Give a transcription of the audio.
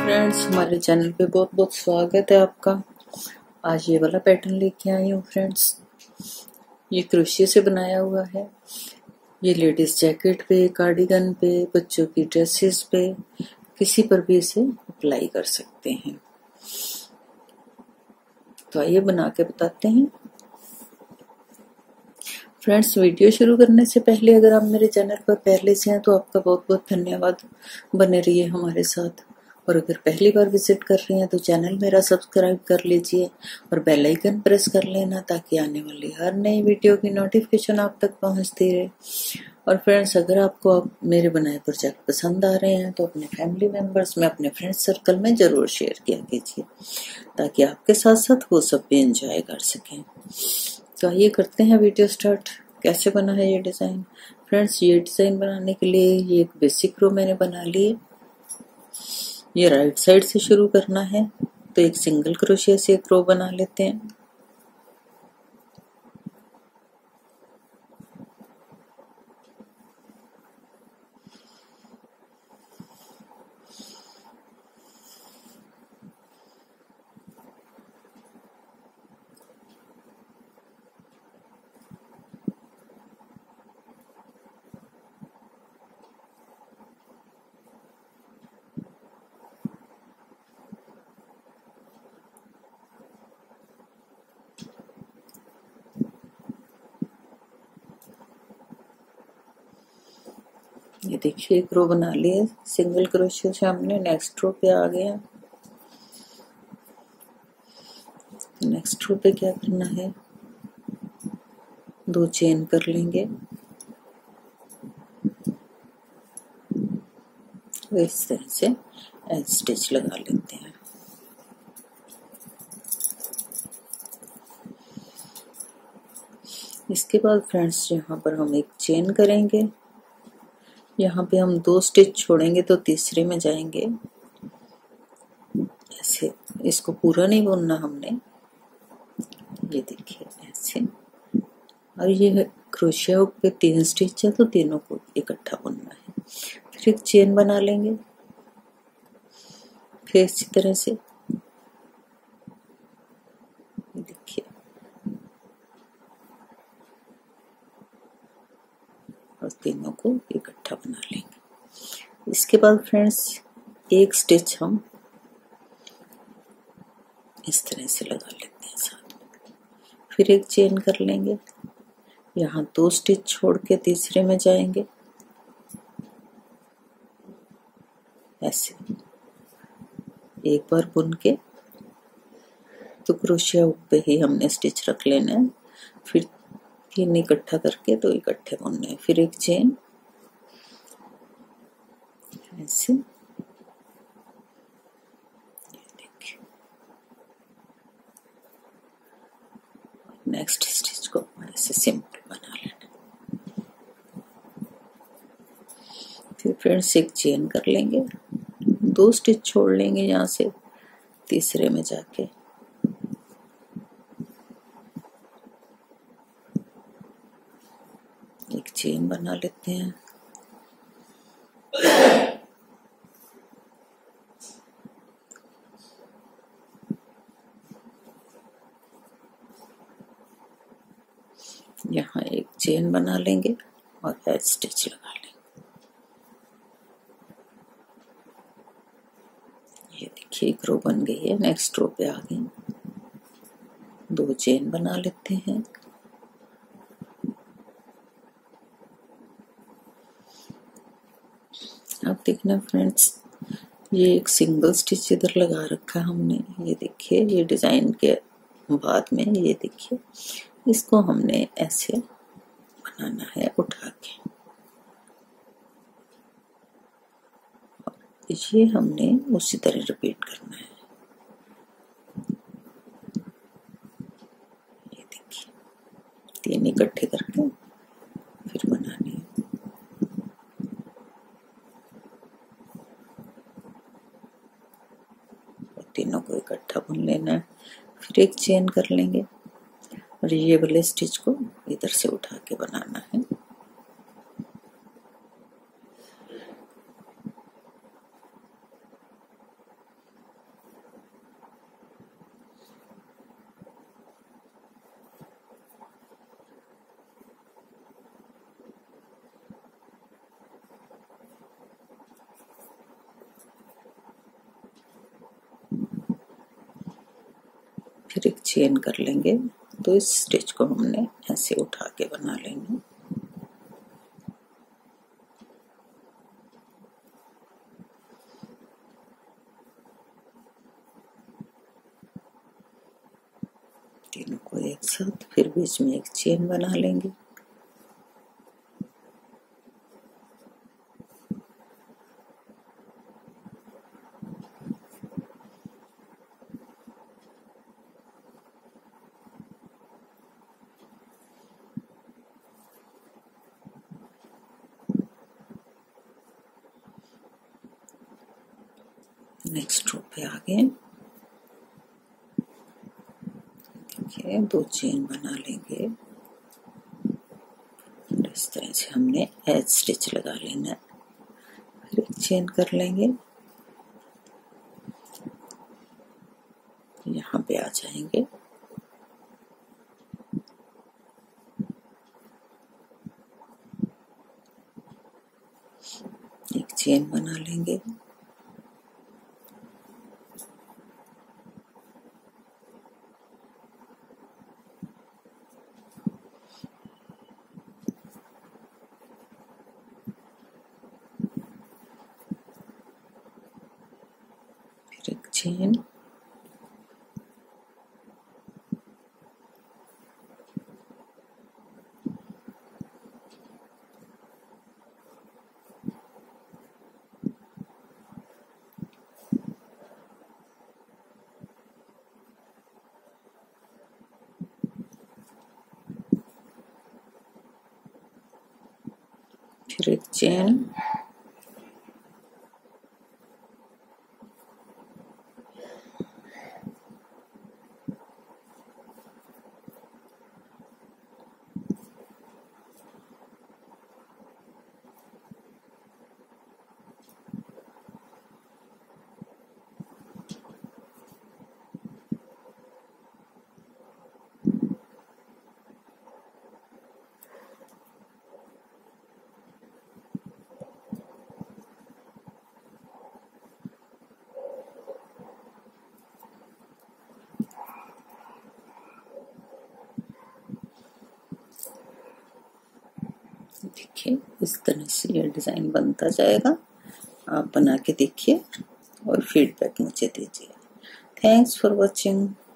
Friends, हमारे channel पे बहुत बहुत स्वागत है आपका। आज ये वाला पैटर्न लेके आई हूँ फ्रेंड्स। ये क्रोशिया से बनाया हुआ है। ये लेडीज जैकेट पे, कार्डिगन पे, बच्चों की ड्रेसेस पे, किसी पर भी इसे अप्लाई कर सकते हैं। तो आइए बना के बताते हैं। फ्रेंड्स, वीडियो शुरू करने से पहले अगर आप मेरे चैनल पर पहले से हैं तो आपका बहुत बहुत धन्यवाद। बने रहिए हमारे साथ। और अगर पहली बार विजिट कर रहे हैं तो चैनल मेरा सब्सक्राइब कर लीजिए और बेल आइकन प्रेस कर लेना, ताकि आने वाली हर नई वीडियो की नोटिफिकेशन आप तक पहुंचती रहे। और फ्रेंड्स, अगर आपको मेरे बनाए प्रोजेक्ट पसंद आ रहे हैं तो अपने फैमिली मेंबर्स में, अपने फ्रेंड्स सर्कल में जरूर शेयर किया कीजिए, ताकि आपके साथ साथ वो सब भी एंजॉय कर सकें। तो आइए करते हैं वीडियो स्टार्ट। कैसे बना है ये डिज़ाइन। फ्रेंड्स, ये डिज़ाइन बनाने के लिए ये एक बेसिक रो मैंने बना ली है। ये राइट साइड से शुरू करना है, तो एक सिंगल क्रोशिया से एक रो बना लेते हैं। ये देखिए, एक रो बना ली है सिंगल क्रोशिया से हमने। नेक्स्ट रो पे आ गए। नेक्स्ट रो पे क्या करना है, 2 चेन कर लेंगे। इस तरह से एज स्टिच लगा लेते हैं। इसके बाद फ्रेंड्स, यहाँ पर हम एक चेन करेंगे। यहाँ पे हम 2 स्टिच छोड़ेंगे तो तीसरे में जाएंगे। ऐसे इसको पूरा नहीं बुनना हमने, ये देखिए ऐसे। और ये क्रोशिया हुक पे 3 स्टिच है तो तीनों को इकट्ठा बुनना है। फिर एक चेन बना लेंगे, फिर इसी तरह से देखिए, और तीनों को इकट्ठा बना लेंगे। इसके बाद फ्रेंड्स, एक स्टिच हम इस तरह से लगा लेते हैं साथ में। फिर एक चेन कर लेंगे। यहाँ 2 स्टिच छोड़ के तीसरे में जाएंगे ऐसे। एक बार बुन के तो क्रोशिया हुक पे ही हमने स्टिच रख लेना है। फिर 3 इकट्ठा करके 2 इकट्ठे बुनने हैं। फिर एक चेन ऐसे। नेक्स्ट स्टिच को ऐसे सिंपल बना लेना। फिर फ्रेंड्स, एक चेन कर लेंगे, 2 स्टिच छोड़ लेंगे यहाँ से तीसरे में जाके। एक चेन बना लेते हैं। यहाँ एक चेन बना लेंगे और एज स्टिच लगा लेंगे। ये देखिए, एक रो बन गई है। नेक्स्ट रो पे आ गए। 2 चेन बना लेते हैं। अब देखना फ्रेंड्स, ये एक सिंगल स्टिच इधर लगा रखा हमने। ये देखिए, ये डिजाइन के बाद में ये देखिए, इसको हमने ऐसे बनाना है उठा के। ये हमने उसी तरह रिपीट करना है। ये देखिए, 3 इकट्ठे करके फिर बनाने हैं। तीनों को इकट्ठा बुन लेना है। फिर एक चेन कर लेंगे और ये वाले स्टिच को इधर से उठा के बनाना है। फिर एक चेन कर लेंगे। तो इस स्टिच को हमने ऐसे उठा के बना लेंगे। तीनों को एक साथ, फिर बीच में एक चेन बना लेंगे। नेक्स्ट रो पे आ गए, देखिए 2 चेन बना लेंगे। इस तरह से हमने एज स्टिच लगा लेना है। फिर एक चेन कर लेंगे, यहाँ पे आ जाएंगे। एक चेन बना लेंगे, फिर एक चेन, फिर एक चेन, देखिए इस तरह से ये डिजाइन बनता जाएगा। आप बना के देखिए और फीडबैक मुझे दीजिए। Thanks for watching.